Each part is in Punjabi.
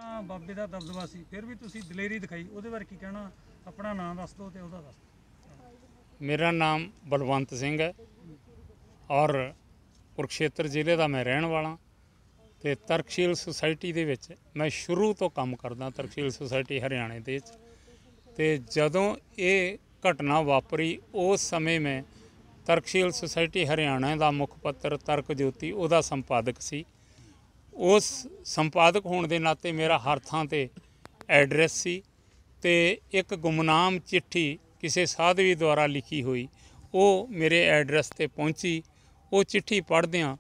ਬਾਬੇ ਦਾ ਦਬਦਬਾ ਸੀ, ਫਿਰ ਵੀ ਤੁਸੀਂ ਦਲੇਰੀ ਦਿਖਾਈ, ਉਹਦੇ ਬਾਰੇ ਕੀ ਕਹਿਣਾ? ਆਪਣਾ ਨਾਮ ਦੱਸ ਦਿਓ ਤੇ ਉਹਦਾ ਦੱਸ ਦਿਓ। मेरा नाम बलवंत सिंह है और कुरुक्षेत्र ਜ਼ਿਲ੍ਹੇ ਦਾ मैं ਰਹਿਣ ਵਾਲਾ ਤੇ ਤਰਕਸ਼ੀਲ ਸੁਸਾਇਟੀ ਦੇ ਵਿੱਚ ਮੈਂ ਸ਼ੁਰੂ ਤੋਂ ਕੰਮ ਕਰਦਾ। ਤਰਕਸ਼ੀਲ ਸੁਸਾਇਟੀ ਹਰਿਆਣੇ ਦੇ ਵਿੱਚ ਤੇ ਜਦੋਂ ਇਹ ਘਟਨਾ ਵਾਪਰੀ ਉਸ ਸਮੇਂ ਮੈਂ ਤਰਕਸ਼ੀਲ ਸੁਸਾਇਟੀ ਹਰਿਆਣਾ ਦਾ ਮੁੱਖ ਪੱਤਰ ਤਰਕ ਜੋਤੀ ਉਹਦਾ ਸੰਪਾਦਕ ਸੀ। ਉਸ ਸੰਪਾਦਕ ਹੋਣ ਦੇ ਨਾਤੇ ਮੇਰਾ ਹਰ ਥਾਂ ਤੇ ਐਡਰੈਸ ਸੀ ਤੇ ਇੱਕ ਗੁਮਨਾਮ ਚਿੱਠੀ ਕਿਸੇ ਸਾਧਵੀ ਦੁਆਰਾ ਲਿਖੀ ਹੋਈ ਉਹ ਮੇਰੇ ਐਡਰੈਸ ਤੇ ਪਹੁੰਚੀ। ਉਹ ਚਿੱਠੀ ਪੜ੍ਹਦਿਆਂ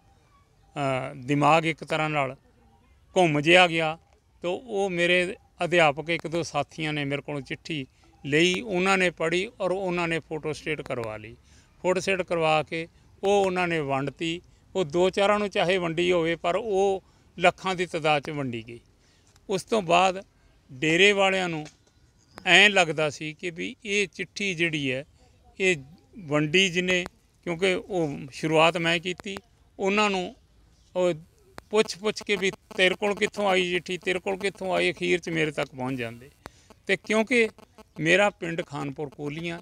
ਦਿਮਾਗ ਇੱਕ ਤਰ੍ਹਾਂ ਨਾਲ ਘੁੰਮ ਜਿਹਾ ਗਿਆ। ਤਾਂ ਉਹ ਮੇਰੇ ਅਧਿਆਪਕ ਇੱਕ ਦੋ ਸਾਥੀਆਂ ਨੇ ਮੇਰੇ ਕੋਲੋਂ ਚਿੱਠੀ ਲਈ, ਉਹਨਾਂ ਨੇ ਪੜ੍ਹੀ ਔਰ ਉਹਨਾਂ ਨੇ ਫੋਟੋ ਸਟੇਟ ਕਰਵਾ ਲਈ। ਫੋਟੋ ਸਟੇਟ ਕਰਵਾ ਕੇ ਉਹ ਉਹਨਾਂ ਨੇ ਵੰਡਤੀ। ਉਹ ਦੋ ਚਾਰਾਂ ਨੂੰ ਚਾਹੇ ਵੰਡੀ ਹੋਵੇ ਪਰ ਉਹ ਲੱਖਾਂ ਦੀ ਤਾਦਾਦ 'ਚ ਵੰਡੀ ਗਈ। ਉਸ ਤੋਂ ਬਾਅਦ ਡੇਰੇ ਵਾਲਿਆਂ ਨੂੰ ਐਂ ਲੱਗਦਾ ਸੀ ਕਿ ਵੀ ਇਹ ਚਿੱਠੀ ਜਿਹੜੀ ਹੈ ਇਹ ਵੰਡੀ ਜਿਹਨੇ, ਕਿਉਂਕਿ ਉਹ ਸ਼ੁਰੂਆਤ ਮੈਂ ਕੀਤੀ, ਉਹਨਾਂ ਨੂੰ ਉਹ ਪੁੱਛ ਕੇ ਵੀ ਤੇਰੇ ਕੋਲ ਕਿੱਥੋਂ ਆਈ ਚਿੱਠੀ, ਤੇਰੇ ਕੋਲ ਕਿੱਥੋਂ ਆਈ, ਅਖੀਰ 'ਚ ਮੇਰੇ ਤੱਕ ਪਹੁੰਚ ਜਾਂਦੇ। ਅਤੇ ਕਿਉਂਕਿ ਮੇਰਾ ਪਿੰਡ ਖਾਨਪੁਰ ਕੋਲੀਆਂ,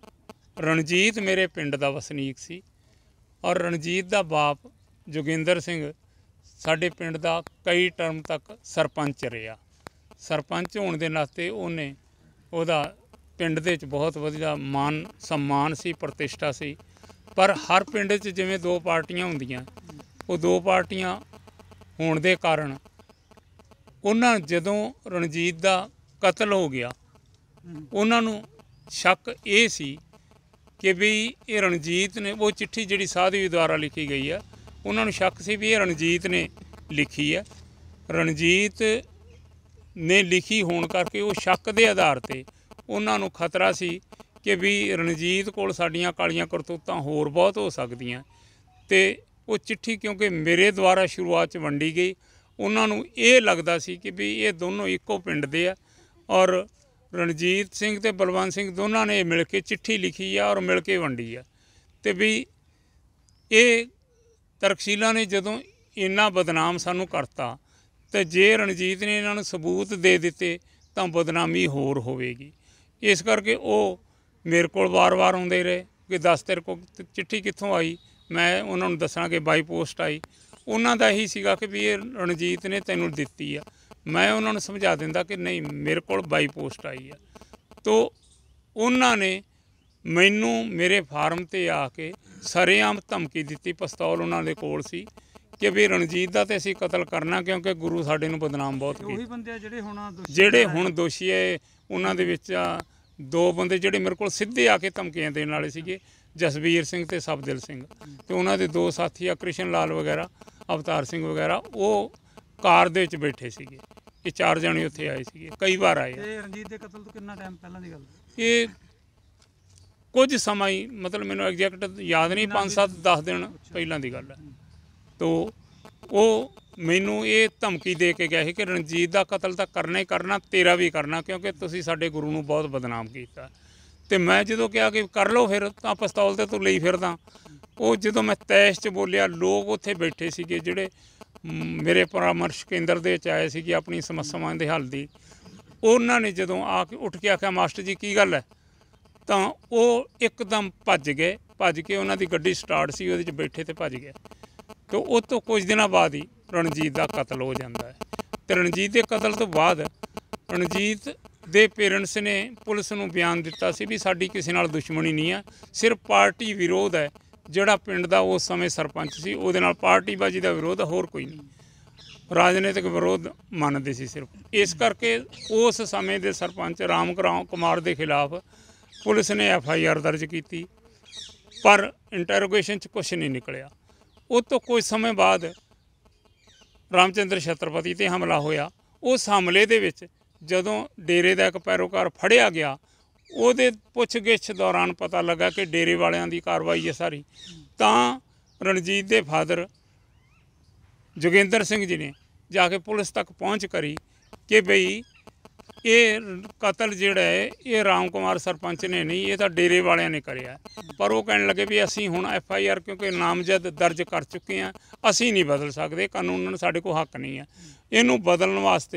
ਰਣਜੀਤ ਮੇਰੇ ਪਿੰਡ ਦਾ ਵਸਨੀਕ ਸੀ ਔਰ ਰਣਜੀਤ ਦਾ ਬਾਪ ਜੋਗਿੰਦਰ ਸਿੰਘ ਸਾਡੇ ਪਿੰਡ ਦਾ ਕਈ ਟਰਮ ਤੱਕ ਸਰਪੰਚ ਰਿਹਾ। ਸਰਪੰਚ ਹੋਣ ਦੇ ਨਾਤੇ ਉਹਦਾ ਪਿੰਡ ਦੇ ਵਿੱਚ ਬਹੁਤ ਵਧੀਆ ਮਾਨ ਸਨਮਾਨ ਸੀ, ਪ੍ਰਤਿਸ਼ਠਾ ਸੀ। ਪਰ ਹਰ ਪਿੰਡ 'ਚ ਜਿਵੇਂ ਦੋ ਪਾਰਟੀਆਂ ਹੁੰਦੀਆਂ, ਉਹ ਦੋ ਪਾਰਟੀਆਂ ਹੋਣ ਦੇ ਕਾਰਨ ਉਹਨਾਂ ਜਦੋਂ ਰਣਜੀਤ ਦਾ ਕਤਲ ਹੋ ਗਿਆ ਉਹਨਾਂ ਨੂੰ ਸ਼ੱਕ ਇਹ ਸੀ ਕਿ ਵੀ ਇਹ ਰਣਜੀਤ ਨੇ, ਉਹ ਚਿੱਠੀ ਜਿਹੜੀ ਸਾਧਵੀ ਦੁਆਰਾ ਲਿਖੀ ਗਈ ਆ, ਉਹਨਾਂ ਨੂੰ ਸ਼ੱਕ ਸੀ ਵੀ ਇਹ ਰਣਜੀਤ ਨੇ ਲਿਖੀ ਹੈ। ਰਣਜੀਤ ਨੇ ਲਿਖੀ ਹੋਣ ਕਰਕੇ ਉਹ ਸ਼ੱਕ ਦੇ ਆਧਾਰ 'ਤੇ ਉਹਨਾਂ ਨੂੰ ਖਤਰਾ ਸੀ ਕਿ ਵੀ ਰਣਜੀਤ ਕੋਲ ਸਾਡੀਆਂ ਕਾਲੀਆਂ ਕਰਤੂਤਾਂ ਹੋਰ ਬਹੁਤ ਹੋ ਸਕਦੀਆਂ। ਅਤੇ ਉਹ ਚਿੱਠੀ ਕਿਉਂਕਿ ਮੇਰੇ ਦੁਆਰਾ ਸ਼ੁਰੂਆਤ 'ਚ ਵੰਡੀ ਗਈ, ਉਹਨਾਂ ਨੂੰ ਇਹ ਲੱਗਦਾ ਸੀ ਕਿ ਵੀ ਇਹ ਦੋਨੋਂ ਇੱਕੋ ਪਿੰਡ ਦੇ ਆ ਔਰ ਰਣਜੀਤ ਸਿੰਘ ਅਤੇ ਬਲਵੰਤ ਸਿੰਘ ਦੋਨਾਂ ਨੇ ਮਿਲ ਕੇ ਚਿੱਠੀ ਲਿਖੀ ਆ ਔਰ ਮਿਲ ਕੇ ਵੰਡੀ ਆ। ਅਤੇ ਵੀ ਇਹ ਤਰਕਸ਼ੀਲਾਂ ਨੇ ਜਦੋਂ ਇੰਨਾ ਬਦਨਾਮ ਸਾਨੂੰ ਕਰਤਾ ਅਤੇ ਜੇ ਰਣਜੀਤ ਨੇ ਇਹਨਾਂ ਨੂੰ ਸਬੂਤ ਦੇ ਦਿੱਤੇ ਤਾਂ ਬਦਨਾਮੀ ਹੋਰ ਹੋਵੇਗੀ। ਇਸ ਕਰਕੇ ਉਹ ਮੇਰੇ ਕੋਲ ਵਾਰ-ਵਾਰ ਆਉਂਦੇ ਰਹੇ ਕਿ ਦੱਸ ਤੇਰੇ ਕੋਲ ਚਿੱਠੀ ਕਿੱਥੋਂ ਆਈ। ਮੈਂ ਉਹਨਾਂ ਨੂੰ ਦੱਸਣਾ ਕਿ ਬਾਈ ਪੋਸਟ ਆਈ। ਉਹਨਾਂ ਦਾ ਇਹੀ ਸੀਗਾ ਕਿ ਵੀ ਇਹ ਰਣਜੀਤ ਨੇ ਤੈਨੂੰ ਦਿੱਤੀ ਆ। ਮੈਂ ਉਹਨਾਂ ਨੂੰ ਸਮਝਾ ਦਿੰਦਾ ਕਿ ਨਹੀਂ, ਮੇਰੇ ਕੋਲ ਬਾਈ ਪੋਸਟ ਆਈ ਆ। ਤੋ ਉਹਨਾਂ ਨੇ ਮੈਨੂੰ ਮੇਰੇ ਫਾਰਮ 'ਤੇ ਆ ਕੇ ਸਰੇਆਮ ਧਮਕੀ ਦਿੱਤੀ, ਪਿਸਤੌਲ ਉਹਨਾਂ ਦੇ ਕੋਲ ਸੀ ਕਿ ਵੀ ਰਣਜੀਤ ਦਾ ਤਾਂ ਅਸੀਂ ਕਤਲ ਕਰਨਾ, ਕਿਉਂਕਿ ਗੁਰੂ ਸਾਡੇ ਨੂੰ ਬਦਨਾਮ ਬਹੁਤ ਕੀਤਾ। ਉਹੀ ਬੰਦੇ ਜਿਹੜੇ ਹੁਣ ਦੋਸ਼ੀ ਹੈ, ਉਹਨਾਂ ਦੇ ਵਿੱਚ ਦੋ ਬੰਦੇ ਜਿਹੜੇ ਮੇਰੇ ਕੋਲ ਸਿੱਧੇ ਆ ਕੇ ਧਮਕੀਆਂ ਦੇਣ ਵਾਲੇ ਸੀਗੇ, ਜਸਵੀਰ ਸਿੰਘ ਅਤੇ ਸਬਦਿਲ ਸਿੰਘ, ਅਤੇ ਉਹਨਾਂ ਦੇ ਦੋ ਸਾਥੀ ਆ ਕ੍ਰਿਸ਼ਨ ਲਾਲ ਵਗੈਰਾ, ਅਵਤਾਰ ਸਿੰਘ ਵਗੈਰਾ, ਉਹ ਕਾਰ ਦੇ ਵਿੱਚ ਬੈਠੇ ਸੀਗੇ। ਇਹ ਚਾਰ ਜਣੇ ਉੱਥੇ ਆਏ ਸੀਗੇ, ਕਈ ਵਾਰ ਆਏ। ਰਣਜੀਤ ਦੇ ਕਤਲ ਤੋਂ ਕਿੰਨਾ ਟਾਈਮ ਪਹਿਲਾਂ ਦੀ ਗੱਲ? ਇਹ ਕੁਝ ਸਮਾਂ ਹੀ, ਮਤਲਬ ਮੈਨੂੰ ਐਗਜ਼ੈਕਟ ਯਾਦ ਨਹੀਂ, 5-7-10 ਦਿਨ ਪਹਿਲਾਂ ਦੀ ਗੱਲ ਹੈ। ਤੋ ਉਹ ਮੈਨੂੰ ਇਹ ਧਮਕੀ ਦੇ ਕੇ ਗਏ ਸੀ ਕਿ ਰਣਜੀਤ ਦਾ ਕਤਲ ਤਾਂ ਕਰਨਾ ਹੀ ਕਰਨਾ, ਤੇਰਾ ਵੀ ਕਰਨਾ, ਕਿਉਂਕਿ ਤੁਸੀਂ ਸਾਡੇ ਗੁਰੂ ਨੂੰ ਬਹੁਤ ਬਦਨਾਮ ਕੀਤਾ। ਅਤੇ ਮੈਂ ਜਦੋਂ ਕਿਹਾ ਕਿ ਕਰ ਲਓ ਫਿਰ, ਤਾਂ ਪਿਸਤੌਲ 'ਤੇ ਤੂੰ ਲਈ ਫਿਰਦਾ। ਉਹ ਜਦੋਂ ਮੈਂ ਤੈਸ਼ 'ਚ ਬੋਲਿਆ, ਲੋਕ ਉੱਥੇ ਬੈਠੇ ਸੀਗੇ ਜਿਹੜੇ ਮੇਰੇ ਪਰਾਮਰਸ਼ ਕੇਂਦਰ ਦੇ ਵਿੱਚ ਆਏ ਸੀਗੇ ਆਪਣੀ ਸਮੱਸਿਆਵਾਂ ਦੇ ਹੱਲ ਦੀ, ਉਹਨਾਂ ਨੇ ਜਦੋਂ ਆ ਕੇ ਉੱਠ ਕੇ ਆਖਿਆ ਮਾਸਟਰ ਜੀ ਕੀ ਗੱਲ ਹੈ, ਤਾਂ ਉਹ ਇੱਕਦਮ ਭੱਜ ਗਏ। ਭੱਜ ਕੇ ਉਹਨਾਂ ਦੀ ਗੱਡੀ ਸਟਾਰਟ ਸੀ, ਉਹਦੇ 'ਚ ਬੈਠੇ ਅਤੇ ਭੱਜ ਗਏ। ਅਤੇ ਉਹ ਤੋਂ ਕੁਝ ਦਿਨਾਂ ਬਾਅਦ ਹੀ ਰਣਜੀਤ ਦਾ ਕਤਲ ਹੋ ਜਾਂਦਾ ਹੈ। ਅਤੇ ਰਣਜੀਤ ਦੇ ਕਤਲ ਤੋਂ ਬਾਅਦ ਰਣਜੀਤ ਦੇ ਪੇਰੈਂਟਸ ਨੇ ਪੁਲਿਸ ਨੂੰ ਬਿਆਨ ਦਿੱਤਾ ਸੀ ਵੀ ਸਾਡੀ ਕਿਸੇ ਨਾਲ ਦੁਸ਼ਮਣੀ ਨਹੀਂ ਹੈ, ਸਿਰਫ ਪਾਰਟੀ ਵਿਰੋਧ ਹੈ। ਜਿਹੜਾ ਪਿੰਡ ਦਾ ਉਸ ਸਮੇਂ ਸਰਪੰਚ ਸੀ ਉਹਦੇ ਨਾਲ ਪਾਰਟੀਬਾਜ਼ੀ ਦਾ ਵਿਰੋਧ, ਹੋਰ ਕੋਈ ਨਹੀਂ, ਰਾਜਨੀਤਿਕ ਵਿਰੋਧ ਮੰਨਦੇ ਸੀ ਸਿਰਫ। ਇਸ ਕਰਕੇ ਉਸ ਸਮੇਂ ਦੇ ਸਰਪੰਚ ਰਾਮ ਕੁਮਾਰ ਦੇ ਖਿਲਾਫ ਪੁਲਿਸ ਨੇ FIR ਦਰਜ ਕੀਤੀ, ਪਰ ਇੰਟਰੋਗੇਸ਼ਨ 'ਚ ਕੁਛ ਨਹੀਂ ਨਿਕਲਿਆ। ਉਹ ਤੋਂ ਕੁਝ ਸਮੇਂ ਬਾਅਦ ਰਾਮਚੰਦਰ ਛਤਰਪਤੀ 'ਤੇ ਹਮਲਾ ਹੋਇਆ। ਉਸ ਹਮਲੇ ਦੇ ਵਿੱਚ ਜਦੋਂ ਡੇਰੇ ਦਾ ਇੱਕ ਪੈਰੋਕਾਰ ਫੜਿਆ ਗਿਆ, ਉਹਦੇ ਪੁੱਛ-ਗਿੱਛ ਦੌਰਾਨ ਪਤਾ ਲੱਗਾ ਕਿ ਡੇਰੇ ਵਾਲਿਆਂ ਦੀ ਕਾਰਵਾਈ ਹੈ ਸਾਰੀ। ਤਾਂ ਰਣਜੀਤ ਦੇ ਫਾਦਰ ਜੋਗਿੰਦਰ ਸਿੰਘ ਜੀ ਨੇ ਜਾ ਕੇ ਪੁਲਿਸ ਤੱਕ ਪਹੁੰਚ ਕਰੀ ਕਿ ਬਈ ਇਹ ਕਤਲ ਜਿਹੜਾ ਹੈ ਇਹ ਰਾਮ ਕੁਮਾਰ ਸਰਪੰਚ ਨੇ ਨਹੀਂ, ਇਹ ਤਾਂ ਡੇਰੇ ਵਾਲਿਆਂ ਨੇ ਕਰਿਆ। ਪਰ ਉਹ ਕਹਿਣ ਲੱਗੇ ਵੀ ਅਸੀਂ ਹੁਣ FIR ਕਿਉਂਕਿ ਨਾਮਜ਼ਦ ਦਰਜ ਕਰ ਚੁੱਕੇ ਹਾਂ, ਅਸੀਂ ਨਹੀਂ ਬਦਲ ਸਕਦੇ, ਕਾਨੂੰਨ ਸਾਡੇ ਕੋਲ ਹੱਕ ਨਹੀਂ ਹੈ। ਇਹਨੂੰ ਬਦਲਣ ਵਾਸਤੇ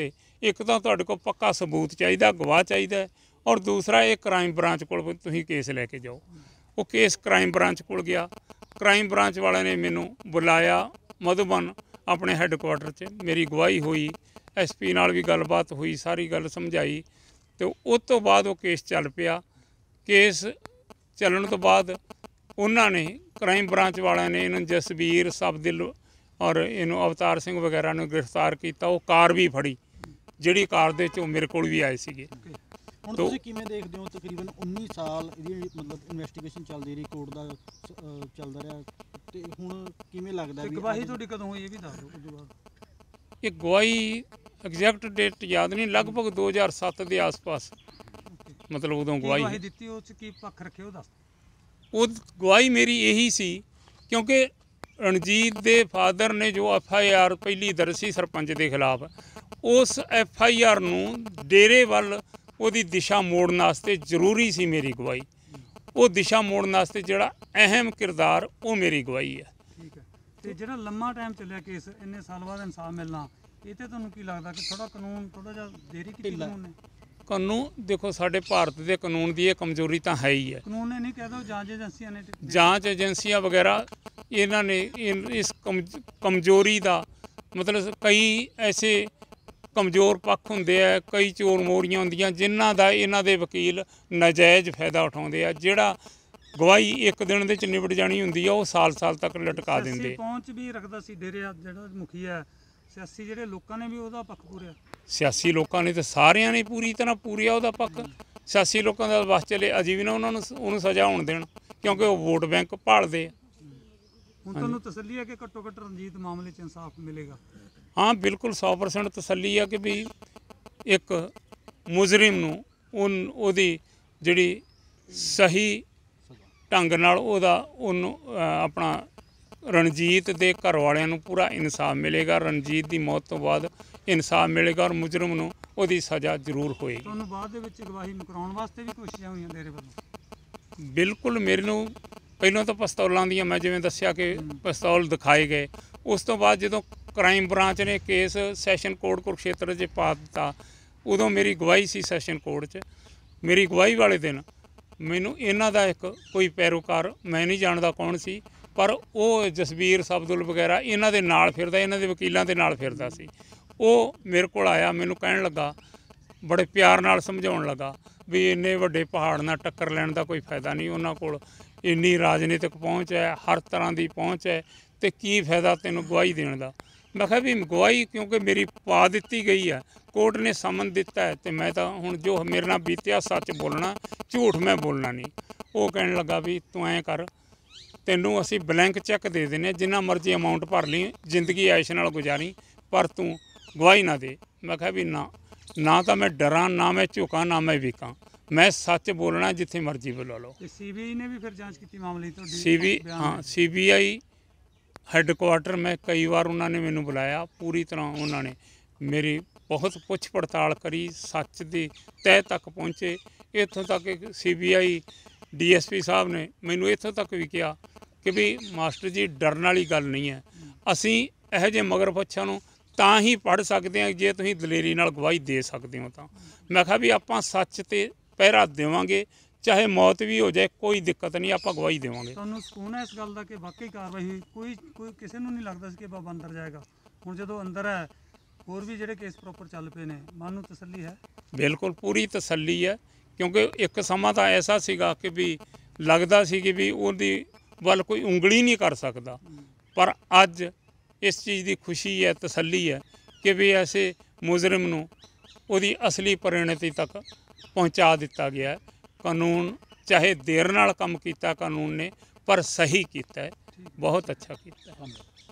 ਇੱਕ ਤਾਂ ਤੁਹਾਡੇ ਕੋਲ ਪੱਕਾ ਸਬੂਤ ਚਾਹੀਦਾ, ਗਵਾਹ ਚਾਹੀਦਾ, ਔਰ ਦੂਸਰਾ ਇਹ ਕ੍ਰਾਈਮ ਬ੍ਰਾਂਚ ਕੋਲ ਤੁਸੀਂ ਕੇਸ ਲੈ ਕੇ ਜਾਓ। ਉਹ ਕੇਸ ਕ੍ਰਾਈਮ ਬ੍ਰਾਂਚ ਕੋਲ ਗਿਆ। ਕ੍ਰਾਈਮ ਬ੍ਰਾਂਚ ਵਾਲਿਆਂ ਨੇ ਮੈਨੂੰ ਬੁਲਾਇਆ ਮਧੂਬਨ ਆਪਣੇ ਹੈੱਡਕੁਆਟਰ 'ਚ, ਮੇਰੀ ਗਵਾਹੀ ਹੋਈ, SP ਨਾਲ ਵੀ ਗੱਲਬਾਤ ਹੋਈ, ਸਾਰੀ ਗੱਲ ਸਮਝਾਈ, ਅਤੇ ਉਸ ਤੋਂ ਬਾਅਦ ਉਹ ਕੇਸ ਚੱਲ ਪਿਆ। ਕੇਸ ਚੱਲਣ ਤੋਂ ਬਾਅਦ ਉਹਨਾਂ ਨੇ ਕ੍ਰਾਈਮ ਬ੍ਰਾਂਚ ਵਾਲਿਆਂ ਨੇ ਇਹਨੂੰ ਜਸਬੀਰ, ਸਬਦਿਲ ਔਰ ਇਹਨੂੰ ਅਵਤਾਰ ਸਿੰਘ ਵਗੈਰਾ ਨੂੰ ਗ੍ਰਿਫਤਾਰ ਕੀਤਾ। ਉਹ ਕਾਰ ਵੀ ਫੜੀ, ਜਿਹੜੀ ਕਾਰ ਦੇ 'ਚ ਉਹ ਮੇਰੇ ਕੋਲ ਵੀ ਆਏ ਸੀਗੇ। ਹੁਣ ਤੁਸੀਂ ਕਿਵੇਂ ਦੇਖਦੇ ਹੋ, ਤਕਰੀਬਨ 19 ਸਾਲ ਇਹਦੀ ਮਤਲਬ ਇਨਵੈਸਟੀਗੇਸ਼ਨ ਚੱਲਦੀ ਰਹੀ, ਕੋਰਟ ਦਾ ਚੱਲਦਾ ਰਿਹਾ, ਤੇ ਹੁਣ ਕਿਵੇਂ ਲੱਗਦਾ ਵੀ ਗਵਾਹੀ ਤੁਹਾਡੀ ਕਦੋਂ ਹੋਈ ਇਹ ਵੀ ਦੱਸ ਦਿਓ ਉਸ ਤੋਂ ਬਾਅਦ। ਇਹ ਗਵਾਹੀ ਐਗਜ਼ੈਕਟ ਡੇਟ ਯਾਦ ਨਹੀਂ, ਲਗਭਗ 2007 ਦੇ ਆਸ-ਪਾਸ ਮਤਲਬ ਉਦੋਂ ਗਵਾਹੀ ਦਿੱਤੀ। ਉਹ 'ਚ ਕੀ ਪੱਖ ਰੱਖੇ ਉਹ ਦੱਸ। ਉਹ ਗਵਾਹੀ ਮੇਰੀ ਇਹੀ ਸੀ, ਕਿਉਂਕਿ ਰਣਜੀਤ ਦੇ ਫਾਦਰ ਨੇ ਜੋ FIR ਪਹਿਲੀ ਦਰਜ ਸੀ ਸਰਪੰਚ ਦੇ ਖਿਲਾਫ, ਉਸ FIR ਨੂੰ ਡੇਰੇ ਵੱਲ ਉਹਦੀ ਦਿਸ਼ਾ ਮੋੜਨ ਵਾਸਤੇ ਜ਼ਰੂਰੀ ਸੀ ਮੇਰੀ ਗਵਾਹੀ। ਉਹ ਦਿਸ਼ਾ ਮੋੜਨ ਵਾਸਤੇ ਜਿਹੜਾ ਅਹਿਮ ਕਿਰਦਾਰ ਉਹ ਮੇਰੀ ਗਵਾਹੀ ਹੈ। ਠੀਕ ਹੈ। ਤੇ ਜਿਹੜਾ ਲੰਮਾ ਟਾਈਮ ਚੱਲਿਆ ਕੇਸ, ਇੰਨੇ ਸਾਲ ਬਾਅਦ ਇਨਸਾਫ ਮਿਲਣਾ, ਇਹ ਤੇ ਤੁਹਾਨੂੰ ਕੀ ਲੱਗਦਾ ਕਿ ਥੋੜਾ ਕਾਨੂੰਨ ਥੋੜਾ ਜਿਹਾ ਦੇਰੀ ਕੀਤੀ ਕਾਨੂੰਨ ਨੇ? ਕਾਨੂੰਨ ਦੇਖੋ, ਸਾਡੇ ਭਾਰਤ ਦੇ ਕਾਨੂੰਨ ਦੀ ਇਹ ਕਮਜ਼ੋਰੀ ਤਾਂ ਹੈ ਹੀ ਹੈ। ਕਾਨੂੰਨ ਨੇ ਨਹੀਂ ਕਹਿ ਦੋ, ਜਾਂਚ ਏਜੰਸੀਆਂ ਨੇ, ਜਾਂਚ ਏਜੰਸੀਆਂ ਵਗੈਰਾ ਇਹਨਾਂ ਨੇ ਇਸ ਕਮਜ਼ੋਰੀ ਦਾ ਮਤਲਬ ਕਈ ਐਸੇ ਕਮਜ਼ੋਰ ਪੱਖ ਹੁੰਦੇ ਆ, ਕਈ ਚੋਰ ਮੋਰੀਆਂ ਹੁੰਦੀਆਂ ਜਿਨ੍ਹਾਂ ਦਾ ਇਹਨਾਂ ਦੇ ਵਕੀਲ ਨਾਜਾਇਜ਼ ਫਾਇਦਾ ਉਠਾਉਂਦੇ ਆ। ਜਿਹੜਾ ਗਵਾਹੀ ਇੱਕ ਦਿਨ ਦੇ 'ਚ ਨਿਬੜ ਜਾਣੀ ਹੁੰਦੀ ਆ, ਉਹ ਸਾਲ-ਸਾਲ ਤੱਕ ਲਟਕਾ ਦਿੰਦੇ। ਪਹੁੰਚ ਵੀ ਰੱਖਦਾ ਸੀ ਡੇਰੇ ਜਿਹੜਾ ਮੁਖੀ ਹੈ, ਸਿਆਸੀ ਜਿਹੜੇ ਲੋਕਾਂ ਨੇ ਵੀ ਉਹਦਾ ਪੱਖ ਪੂਰਿਆ। ਸਿਆਸੀ ਲੋਕਾਂ ਨੇ ਤਾਂ ਸਾਰਿਆਂ ਨੇ ਪੂਰੀ ਤਰ੍ਹਾਂ ਪੂਰਿਆ ਉਹਦਾ ਪੱਖ। ਸਿਆਸੀ ਲੋਕਾਂ ਦਾ ਬਸ ਚੱਲੇ, ਅਜੇ ਵੀ ਨਾ ਉਹਨੂੰ ਸਜ਼ਾ ਹੋਣ ਦੇਣ, ਕਿਉਂਕਿ ਉਹ ਵੋਟ ਬੈਂਕ ਭਾਲਦੇ ਆ। ਹੁਣ ਤੁਹਾਨੂੰ ਤਸੱਲੀ ਹੈ ਕਿ ਘੱਟੋ ਘੱਟ ਰਣਜੀਤ ਮਾਮਲੇ 'ਚ ਇਨਸਾਫ ਮਿਲੇਗਾ? ਹਾਂ, ਬਿਲਕੁਲ 100% ਤਸੱਲੀ ਆ ਕਿ ਵੀ ਇੱਕ ਮੁਜਰਿਮ ਨੂੰ ਉਹਦੀ ਜਿਹੜੀ ਸਹੀ ਢੰਗ ਨਾਲ ਉਹਨੂੰ ਆਪਣਾ ਰਣਜੀਤ ਦੇ ਘਰ ਵਾਲਿਆਂ ਨੂੰ ਪੂਰਾ ਇਨਸਾਫ ਮਿਲੇਗਾ। ਰਣਜੀਤ ਦੀ ਮੌਤ ਤੋਂ ਬਾਅਦ ਇਨਸਾਫ ਮਿਲੇਗਾ ਔਰ ਮੁਜਰਮ ਨੂੰ ਉਹਦੀ ਸਜ਼ਾ ਜ਼ਰੂਰ ਹੋਏਗੀ। ਤੁਹਾਨੂੰ ਬਾਅਦ ਦੇ ਵਿੱਚ ਗਵਾਹੀ ਮੁਕਰਾਉਣ ਵਾਸਤੇ ਵੀ ਕੋਸ਼ਿਸ਼ਾਂ ਹੋਈਆਂ ਡੇਰੇ ਵੱਲੋਂ? ਬਿਲਕੁਲ, ਮੇਰੇ ਨੂੰ ਪਹਿਲਾਂ ਤਾਂ ਪਿਸਤੌਲਾਂ ਦੀਆਂ, ਮੈਂ ਜਿਵੇਂ ਦੱਸਿਆ ਕਿ ਪਿਸਤੌਲ ਦਿਖਾਏ ਗਏ। ਉਸ ਤੋਂ ਬਾਅਦ ਜਦੋਂ ਕ੍ਰਾਈਮ ਬ੍ਰਾਂਚ ਨੇ ਕੇਸ ਸੈਸ਼ਨ ਕੋਰਟ ਕੁਰੂਕਸ਼ੇਤਰ 'ਚ ਪਾ ਦਿੱਤਾ, ਉਦੋਂ ਮੇਰੀ ਗਵਾਹੀ ਸੀ ਸੈਸ਼ਨ ਕੋਰਟ 'ਚ। ਮੇਰੀ ਗਵਾਹੀ ਵਾਲੇ ਦਿਨ ਮੈਨੂੰ ਇਹਨਾਂ ਦਾ ਇੱਕ ਕੋਈ ਪੈਰੋਕਾਰ, ਮੈਂ ਨਹੀਂ ਜਾਣਦਾ ਕੌਣ ਸੀ, ਪਰ ਉਹ ਜਸਬੀਰ, ਸਬਦੁਲ ਵਗੈਰਾ ਇਹਨਾਂ ਦੇ ਨਾਲ ਫਿਰਦਾ, ਇਹਨਾਂ ਦੇ ਵਕੀਲਾਂ ਦੇ ਨਾਲ ਫਿਰਦਾ ਸੀ। ਉਹ ਮੇਰੇ ਕੋਲ ਆਇਆ, ਮੈਨੂੰ ਕਹਿਣ ਲੱਗਾ, ਬੜੇ ਪਿਆਰ ਨਾਲ ਸਮਝਾਉਣ ਲੱਗਾ ਵੀ ਇੰਨੇ ਵੱਡੇ ਪਹਾੜ ਨਾਲ ਟੱਕਰ ਲੈਣ ਦਾ ਕੋਈ ਫਾਇਦਾ ਨਹੀਂ, ਉਹਨਾਂ ਕੋਲ ਇੰਨੀ ਰਾਜਨੀਤਿਕ ਪਹੁੰਚ ਹੈ, ਹਰ ਤਰ੍ਹਾਂ ਦੀ ਪਹੁੰਚ ਹੈ, ਅਤੇ ਕੀ ਫਾਇਦਾ ਤੈਨੂੰ ਗਵਾਹੀ ਦੇਣ ਦਾ। ਮੈਂ ਕਿਹਾ ਵੀ ਗਵਾਹੀ ਕਿਉਂਕਿ ਮੇਰੀ ਪਾ ਦਿੱਤੀ ਗਈ ਹੈ, ਕੋਰਟ ਨੇ ਸਮਨ ਦਿੱਤਾ ਹੈ, ਅਤੇ ਮੈਂ ਤਾਂ ਹੁਣ ਜੋ ਮੇਰੇ ਨਾਲ ਬੀਤਿਆ ਸੱਚ ਬੋਲਣਾ, ਝੂਠ ਮੈਂ ਬੋਲਣਾ ਨਹੀਂ। ਉਹ ਕਹਿਣ ਲੱਗਾ ਵੀ ਤੂੰ ਐਂ ਕਰ, ਤੈਨੂੰ ਅਸੀਂ ਬਲੈਂਕ ਚੈੱਕ ਦੇ ਦਿੰਦੇ ਹਾਂ, ਜਿੰਨਾ ਮਰਜ਼ੀ ਅਮਾਊਂਟ ਭਰ ਲਈ, ਜ਼ਿੰਦਗੀ ਐਸ਼ ਨਾਲ ਗੁਜ਼ਾਰੀ, ਪਰ ਤੂੰ ਗਵਾਹੀ ਨਾ ਦੇ। ਮੈਂ ਕਿਹਾ ਵੀ ਨਾ ਤਾਂ ਮੈਂ ਡਰਾਂ, ਨਾ ਮੈਂ ਝੁਕਾਂ, ਨਾ ਮੈਂ ਵਿਕਾਂ, ਮੈਂ ਸੱਚ ਬੋਲਣਾ, ਜਿੱਥੇ ਮਰਜ਼ੀ ਬੁਲਾ ਲਓ। CBI ਨੇ ਵੀ ਫਿਰ ਜਾਂਚ ਕੀਤੀ ਮਾਮਲੇ ਦੀ ਤੁਹਾਡੀ? CBI ਹੈੱਡਕੁਆਟਰ ਮੈਂ ਕਈ ਵਾਰ ਉਹਨਾਂ ਨੇ ਮੈਨੂੰ ਬੁਲਾਇਆ, ਪੂਰੀ ਤਰ੍ਹਾਂ ਉਹਨਾਂ ਨੇ ਮੇਰੀ ਬਹੁਤ ਪੁੱਛ ਪੜਤਾਲ ਕਰੀ, ਸੱਚ ਦੀ ਤਹਿ ਤੱਕ ਪਹੁੰਚੇ। ਇੱਥੋਂ ਤੱਕ CBI DSP ਸਾਹਿਬ ਨੇ ਮੈਨੂੰ ਇੱਥੋਂ ਤੱਕ ਵੀ ਕਿਹਾ ਕਿ ਵੀ ਮਾਸਟਰ ਜੀ ਡਰਨ ਵਾਲੀ ਗੱਲ ਨਹੀਂ ਹੈ, ਅਸੀਂ ਇਹੋ ਜਿਹੇ ਮਗਰ ਪੁੱਛਾਂ ਨੂੰ ਤਾਂ ਹੀ ਪੜ੍ਹ ਸਕਦੇ ਹਾਂ ਜੇ ਤੁਸੀਂ ਦਲੇਰੀ ਨਾਲ ਗਵਾਹੀ ਦੇ ਸਕਦੇ ਹੋ ਤਾਂ। ਮੈਂ ਕਿਹਾ ਵੀ ਆਪਾਂ ਸੱਚ 'ਤੇ ਪਹਿਰਾ ਦੇਵਾਂਗੇ, ਚਾਹੇ ਮੌਤ ਵੀ ਹੋ ਜਾਏ, ਕੋਈ ਦਿੱਕਤ ਨਹੀਂ, ਆਪਾਂ ਗਵਾਹੀ ਦੇਵਾਂਗੇ। ਤੁਹਾਨੂੰ ਸਕੂਨ ਹੈ ਇਸ ਗੱਲ ਦਾ ਕਿ ਵਾਕਈ ਕਾਰਵਾਈ ਹੋਈ? ਕੋਈ ਕਿਸੇ ਨੂੰ ਨਹੀਂ ਲੱਗਦਾ ਸੀ ਕਿ ਬਾਬਾ ਅੰਦਰ ਜਾਏਗਾ? ਹੁਣ ਜਦੋਂ ਅੰਦਰ ਹੈ, ਹੋਰ ਵੀ ਜਿਹੜੇ ਕੇਸ ਪ੍ਰੋਪਰ ਚੱਲ ਪਏ ਨੇ, ਮਨ ਨੂੰ ਤਸੱਲੀ ਹੈ? ਬਿਲਕੁਲ ਪੂਰੀ ਤਸੱਲੀ ਹੈ, ਕਿਉਂਕਿ ਇੱਕ ਸਮਾਂ ਤਾਂ ਐਸਾ ਸੀਗਾ ਕਿ ਵੀ ਲੱਗਦਾ ਸੀ ਕਿ ਵੀ ਉਹਦੀ ਵੱਲ ਕੋਈ ਉਂਗਲੀ ਨਹੀਂ ਕਰ ਸਕਦਾ, ਪਰ ਅੱਜ ਇਸ ਚੀਜ਼ ਦੀ ਖੁਸ਼ੀ ਹੈ, ਤਸੱਲੀ ਹੈ ਕਿ ਵੀ ਐਸੇ ਮੁਜਰਮ ਨੂੰ ਉਹਦੀ ਅਸਲੀ ਪਰਿਣਤੀ ਤੱਕ ਪਹੁੰਚਾ ਦਿੱਤਾ ਗਿਆ। ਕਾਨੂੰਨ ਚਾਹੇ ਦੇਰ ਨਾਲ ਕੰਮ ਕੀਤਾ ਕਾਨੂੰਨ ਨੇ, ਪਰ ਸਹੀ ਕੀਤਾ ਹੈ, ਬਹੁਤ ਅੱਛਾ ਕੀਤਾ।